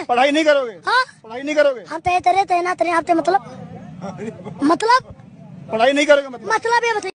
पढ़ाई नहीं करोगे? हाँ पढ़ाई नहीं करोगे? हम तेरे तेरे तेना तेरे आप मतलब पढ़ाई नहीं करोगे मतलब ये बताइए।